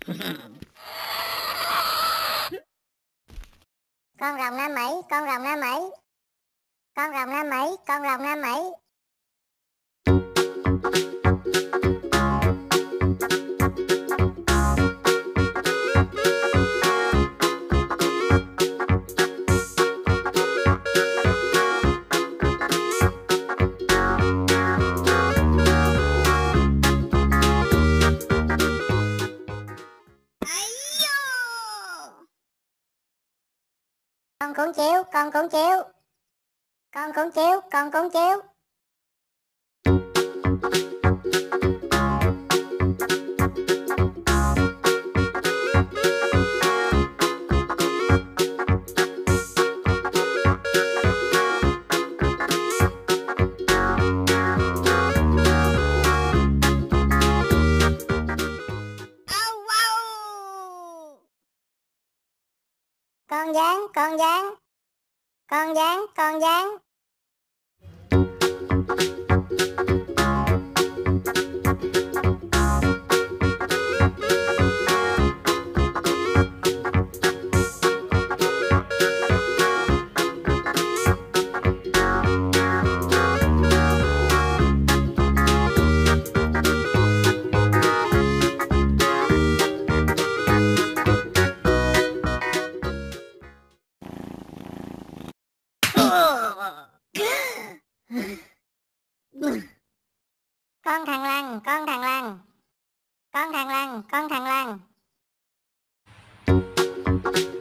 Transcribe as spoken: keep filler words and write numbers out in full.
Con rồng Nam Mỹ, con rồng Nam Mỹ. Con rồng Nam Mỹ, con rồng Nam Mỹ. Con cuốn chiếu, con cuốn chiếu. Con cuốn chiếu, con cuốn chiếu. Con gián, con gián. Con gián, con gián. Con thằng lằn, con thằng lằn. Con thằng lằn, con thằng lằn.